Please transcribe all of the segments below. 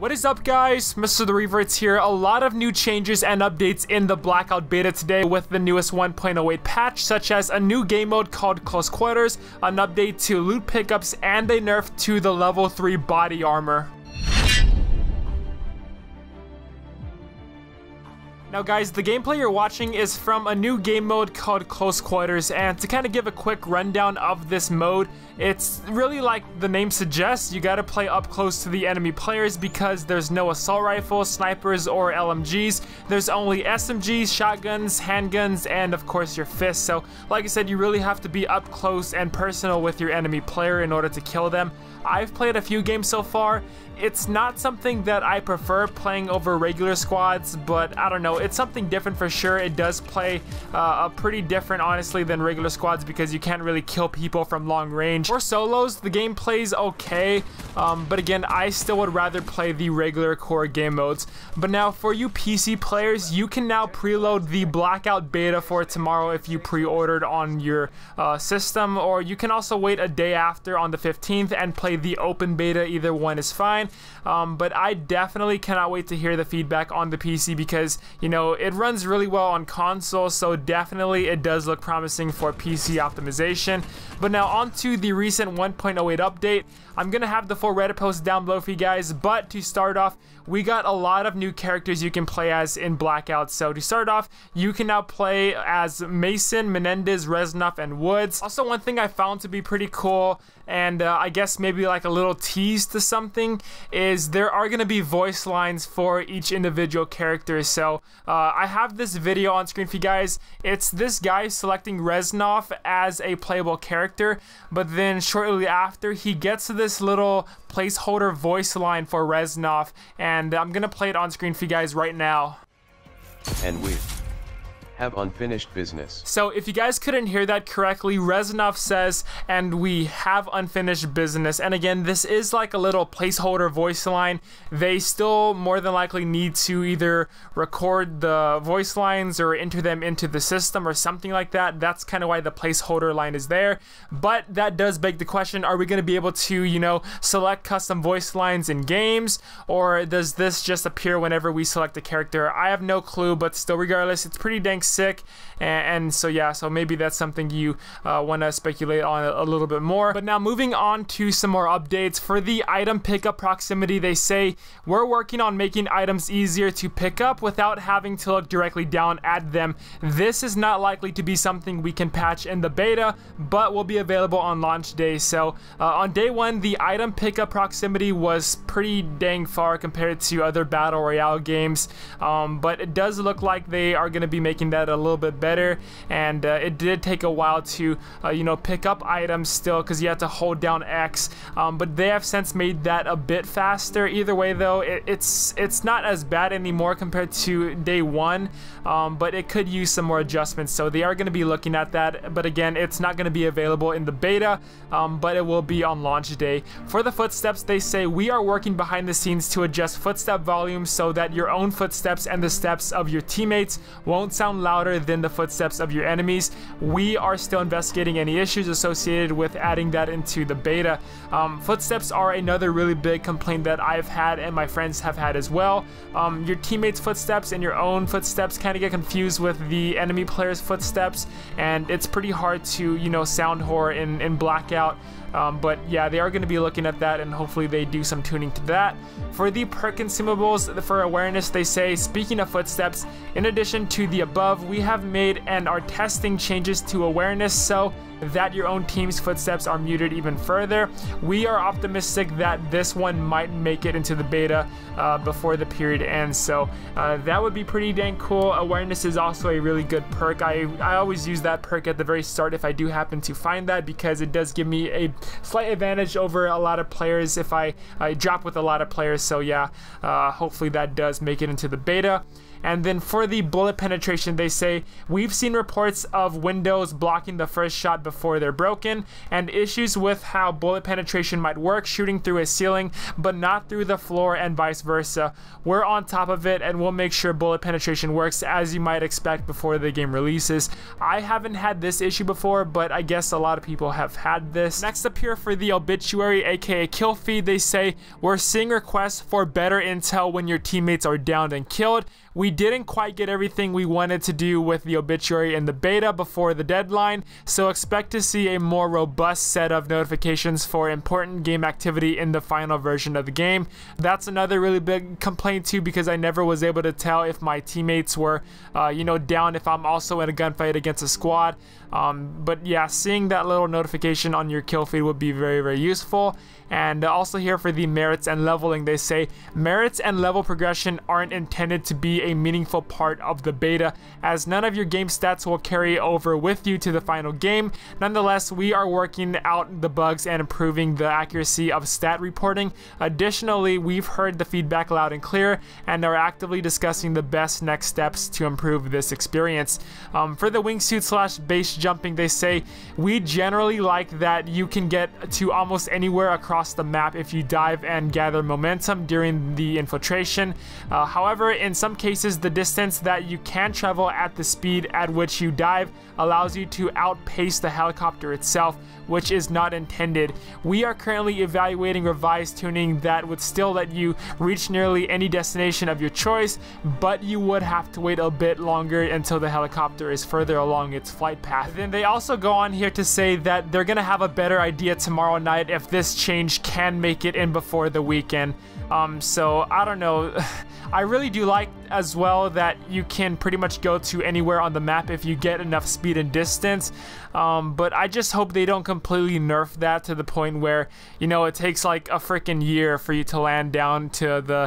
What is up, guys? Mr. The Reverts here. A lot of new changes and updates in the Blackout beta today with the newest 1.08 patch, such as a new game mode called Close Quarters, an update to loot pickups, and a nerf to the level 3 body armor. Now guys, the gameplay you're watching is from a new game mode called Close Quarters, and to kind of give a quick rundown of this mode, it's really like the name suggests, you gotta play up close to the enemy players because there's no assault rifles, snipers, or LMGs. There's only SMGs, shotguns, handguns, and of course your fists. So like I said, you really have to be up close and personal with your enemy player in order to kill them. I've played a few games so far. It's not something that I prefer playing over regular squads, but I don't know, it's something different for sure. It does play pretty different, honestly, than regular squads because you can't really kill people from long range. For solos, the game plays okay, but again, I still would rather play the regular core game modes. But now, for you PC players, you can now preload the Blackout beta for tomorrow if you pre-ordered on your system, or you can also wait a day after on the 15th and play the open beta. Either one is fine. But I definitely cannot wait to hear the feedback on the PC because, you know, it runs really well on console, so definitely it does look promising for PC optimization. But now on to the recent 1.08 update. I'm gonna have the full Reddit post down below for you guys, but to start off, we got a lot of new characters you can play as in Blackout. So to start off, you can now play as Mason, Menendez, Reznov, and Woods. Also, one thing I found to be pretty cool, and I guess maybe like a little tease to something, is there are going to be voice lines for each individual character. So I have this video on screen for you guys. It's this guy selecting Reznov as a playable character, but then shortly after he gets to this little placeholder voice line for Reznov, and I'm going to play it on screen for you guys right now. And we have unfinished business. So if you guys couldn't hear that correctly, Reznov says, and we have unfinished business. And again, this is like a little placeholder voice line. They still more than likely need to either record the voice lines or enter them into the system or something like that. That's kind of why the placeholder line is there. But that does beg the question, are we going to be able to, you know, select custom voice lines in games, or does this just appear whenever we select a character? I have no clue, but still, regardless, it's pretty dang sick. And so yeah, so maybe that's something you want to speculate on a little bit more. But now moving on to some more updates. For the item pickup proximity, they say we're working on making items easier to pick up without having to look directly down at them. This is not likely to be something we can patch in the beta, but will be available on launch day. So on day one, the item pickup proximity was pretty dang far compared to other battle royale games, but it does look like they are going to be making that a little bit better, and it did take a while to you know, pick up items still because you had to hold down X, but they have since made that a bit faster. Either way though, it's not as bad anymore compared to day one, but it could use some more adjustments, so they are going to be looking at that. But again, it's not going to be available in the beta, but it will be on launch day. For the footsteps, they say we are working behind the scenes to adjust footstep volume so that your own footsteps and the steps of your teammates won't sound louder than the footsteps of your enemies. We are still investigating any issues associated with adding that into the beta. Footsteps are another really big complaint that I've had and my friends have had as well. Your teammates' footsteps and your own footsteps kind of get confused with the enemy player's footsteps, and it's pretty hard to, you know, sound horror in Blackout. But yeah, they are going to be looking at that, and hopefully they do some tuning to that. For the perk consumables for awareness, they say, speaking of footsteps, in addition to the above, we have made and are testing changes to awareness so that your own team's footsteps are muted even further. We are optimistic that this one might make it into the beta before the period ends, so that would be pretty dang cool. Awareness is also a really good perk. I always use that perk at the very start if I do happen to find that, because it does give me a slight advantage over a lot of players if I drop with a lot of players. So yeah, hopefully that does make it into the beta. And then for the bullet penetration, they say, we've seen reports of windows blocking the first shot before they're broken, and issues with how bullet penetration might work shooting through a ceiling but not through the floor and vice versa. We're on top of it, and we'll make sure bullet penetration works as you might expect before the game releases. I haven't had this issue before, but I guess a lot of people have had this. Next up here for the obituary, aka kill feed, they say, we're seeing requests for better intel when your teammates are downed and killed. We didn't quite get everything we wanted to do with the obituary in the beta before the deadline, so expect to see a more robust set of notifications for important game activity in the final version of the game. That's another really big complaint too, because I never was able to tell if my teammates were down if I'm also in a gunfight against a squad. But yeah, seeing that little notification on your kill feed would be very, very useful. And also here for the merits and leveling, they say merits and level progression aren't intended to be a meaningful part of the beta, as none of your game stats will carry over with you to the final game. Nonetheless, we are working out the bugs and improving the accuracy of stat reporting. Additionally, we've heard the feedback loud and clear and are actively discussing the best next steps to improve this experience. For the wingsuit / base jumping, they say, we generally like that you can get to almost anywhere across the map if you dive and gather momentum during the infiltration. However, in some cases, the distance that you can travel at the speed at which you dive allows you to outpace the helicopter itself, which is not intended. We are currently evaluating revised tuning that would still let you reach nearly any destination of your choice, but you would have to wait a bit longer until the helicopter is further along its flight path. Then they also go on here to say that they're gonna have a better idea tomorrow night if this change can make it in before the weekend. So I don't know. I really do like as well that you can pretty much go to anywhere on the map if you get enough speed and distance. But I just hope they don't completely nerf that to the point where, it takes like a freaking year for you to land down to the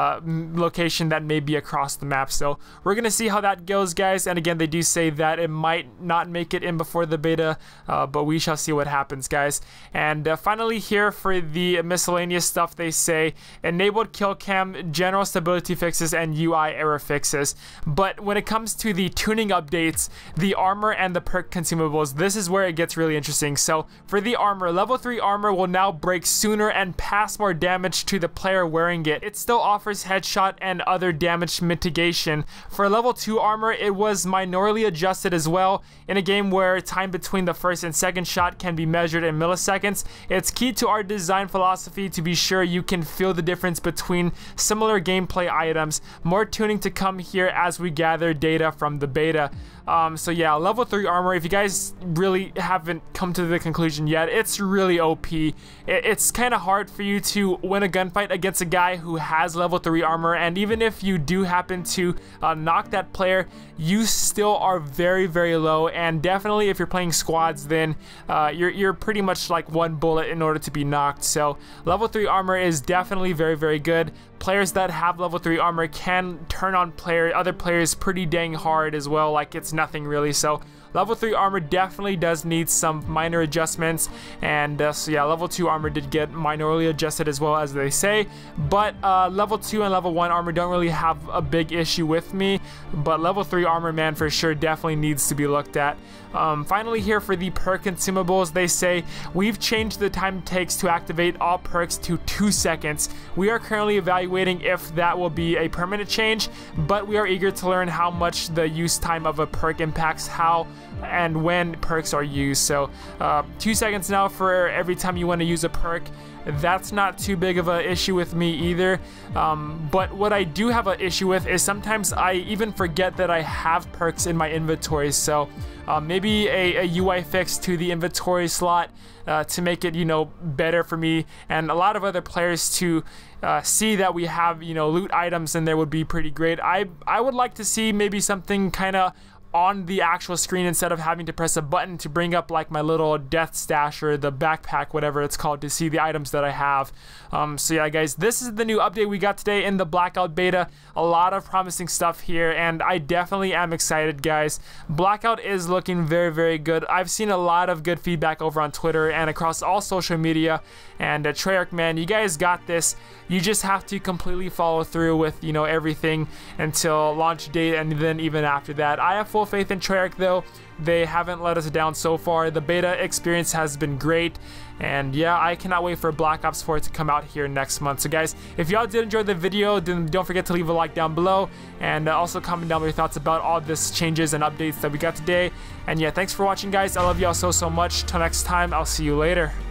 location that may be across the map. So we're gonna see how that goes, guys. And again, they do say that it might not make it in before the beta, but we shall see what happens, guys. And finally here for the miscellaneous stuff, they say enabled kill cam, general stability fixes, and UI error fixes. But when it comes to the tuning updates, the armor and the perk consumables, this is where it gets really interesting. So for the armor, level 3 armor will now break sooner and pass more damage to the player wearing it. It still offers headshot and other damage mitigation. For level 2 armor, it was minorly adjusted as well. In a game where time between the first and second shot can be measured in milliseconds, it's key to our design philosophy to be sure you can feel the difference between similar gameplay items. More tuning to come here as we gather data from the beta. So yeah, level 3 armor, if you guys really haven't come to the conclusion yet, it's really OP. It's kind of hard for you to win a gunfight against a guy who has level 3 armor, and even if you do happen to knock that player, you still are very, very low. And definitely if you're playing squads, then you're pretty much like one bullet in order to be knocked. So level 3 armor is definitely very, very good. Players that have level 3 armor can turn on other players pretty dang hard as well, like it's nothing really. So level 3 armor definitely does need some minor adjustments, and so yeah, level 2 armor did get minorly adjusted as well, as they say. But level 2 and level 1 armor don't really have a big issue with me, but level 3 armor, man, for sure definitely needs to be looked at. Finally here for the perk consumables, they say we've changed the time it takes to activate all perks to 2 seconds. We are currently evaluating if that will be a permanent change, but we are eager to learn how much the use time of a perk impacts how and when perks are used. So 2 seconds now for every time you want to use a perk. That's not too big of an issue with me either. But what I do have an issue with is sometimes I even forget that I have perks in my inventory. So maybe a UI fix to the inventory slot to make it, better for me and a lot of other players to see that we have, loot items in there would be pretty great. I would like to see maybe something kind of on the actual screen instead of having to press a button to bring up like my little death stash or the backpack, whatever it's called, to see the items that I have. So yeah, guys, this is the new update we got today in the Blackout beta. A lot of promising stuff here, and I definitely am excited, guys. Blackout is looking very, very good. I've seen a lot of good feedback over on Twitter and across all social media, and Treyarch, man, you guys got this. You just have to completely follow through with, you know, everything until launch date, and then even after that. I have full faith in Treyarch, though. They haven't let us down so far. The beta experience has been great, and yeah, I cannot wait for Black Ops 4 to come out here next month. So guys, if y'all did enjoy the video, then don't forget to leave a like down below, and also comment down your thoughts about all this changes and updates that we got today. And yeah, thanks for watching, guys. I love y'all so much. Till next time, I'll see you later.